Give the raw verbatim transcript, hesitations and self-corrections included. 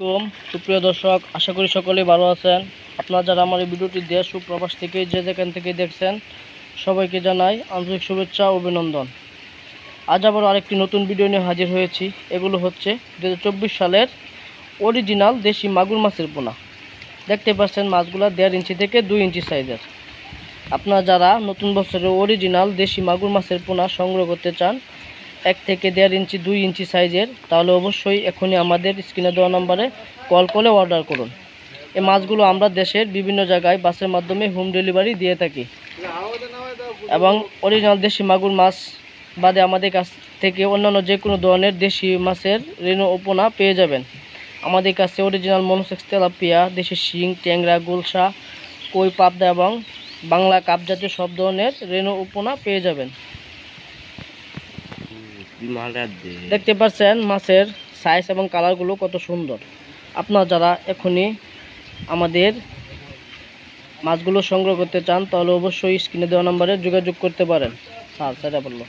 আলাইকুম সুপ্রিয় দর্শক, আশা করি সকলেই ভালো আছেন। আপনারা যারা আমার এই ভিডিওটি দেশ ও প্রবাস থেকে যে যেখান থেকে দেখছেন সবাইকে জানাই আন্তরিক শুভেচ্ছা ও অভিনন্দন। আজ আবার আরেকটি নতুন ভিডিও নিয়ে হাজির হয়েছি। এগুলো হচ্ছে দু হাজার চব্বিশ সালের অরিজিনাল দেশি মাগুর মাছের পোনা। দেখতে পাচ্ছেন মাছগুলো দেড় ইঞ্চি থেকে দুই ইঞ্চি সাইজের। আপনারা যারা নতুন বছরের অরিজিনাল দেশি মাগুর মাছের পোনা সংগ্রহ করতে চান এক থেকে দেড় ইঞ্চি দুই ইঞ্চি সাইজের, তাহলে অবশ্যই এখনই আমাদের স্ক্রিনে দেওয়া নম্বরে কল করে অর্ডার করুন। এই মাছগুলো আমরা দেশের বিভিন্ন জায়গায় বাসের মাধ্যমে হোম ডেলিভারি দিয়ে থাকি এবং অরিজিনাল দেশি মাগুর মাছ বাদে আমাদের কাছ থেকে অন্যান্য যে কোনো ধরনের দেশি মাছের রেনু ও পোনা পেয়ে যাবেন। আমাদের কাছে অরিজিনাল মনোসেক্স তেলাপিয়া, দেশি শিং, ট্যাংরা, গুলশা, কই, পাবদা এবং বাংলা কাপ জাতীয় সব ধরনের রেনু ও পোনা পেয়ে যাবেন। দেখতে পাচ্ছেন মাছের সাইজ এবং কালারগুলো কত সুন্দর। আপনারা যারা এখনই আমাদের মাছগুলো সংগ্রহ করতে চান তাহলে অবশ্যই স্ক্রিনে দেওয়া নম্বরে যোগাযোগ করতে পারেন। স্যার সেটা বললো